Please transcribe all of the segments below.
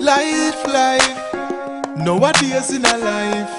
Life. Nowadays in a life.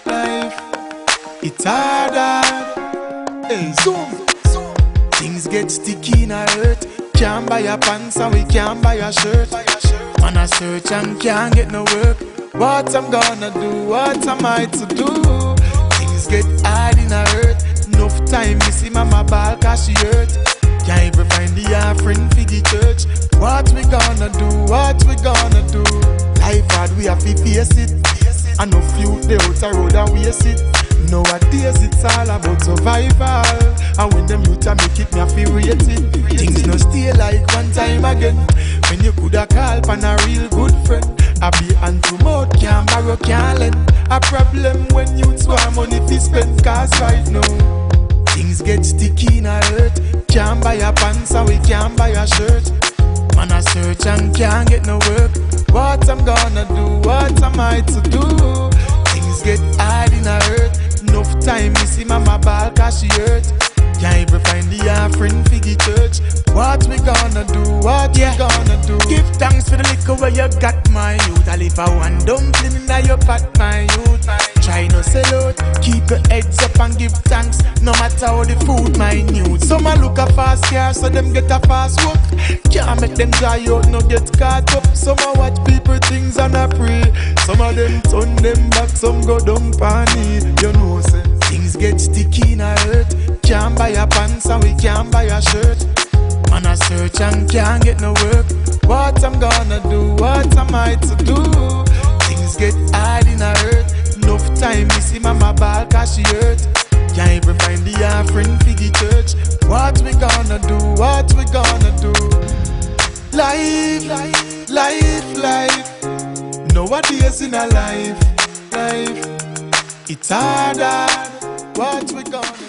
It's harder. Hey, zoom. Things get sticky in a hurt. Can't buy a pants and we can't buy a shirt. Man a search and can't get no work. What I'm gonna do? What am I to do? Things get hard in a hurt. Enough time you see mama ball cause she hurt. Can't even find the offering for the church. What we gonna do? What we gonna do? Life hard, we have to face it. I know few they out the road and waste it. Nowadays it's all about survival. And when them youth a make it, me a feel rated. Things no stay like one time again. When you coulda call pan a real good friend. I be hand to mouth, can't borrow, can't lend. A problem when youths want money to spend. Cause right now things get sticky in a hurt. Can't buy a pants and we can't buy a shirt. Man a search and can't get no work. What I'm gonna do? What am I to do? Things get hard in a hurt. Enough time you see mama ball cause she hurt. Can't even find the offering for the church. What we gonna do? What we gonna do? Give thanks for the liquor where you got, my youth. I live a one dumpling in your pot, my youth. Try no sell out, keep your heads up and give thanks. No matter how the food minute. Some a look a fast car so them get a fast walk. Can't make them dry out, no get caught up. Some a watch people things and a pray. Some of them turn them back, some go down panny. You know say things get sticky in a hurt. Can't buy a pants and we can't buy a shirt. Man a search and can't get no work. What I'm gonna do? What am I to do? Things get hard in a hurt. Enough time you see mama ball cause she hurt. Can't even find the offering for the church. What we gonna do? What we gonna do? Life. Nowadays in a life. It's harder. What we gonna do?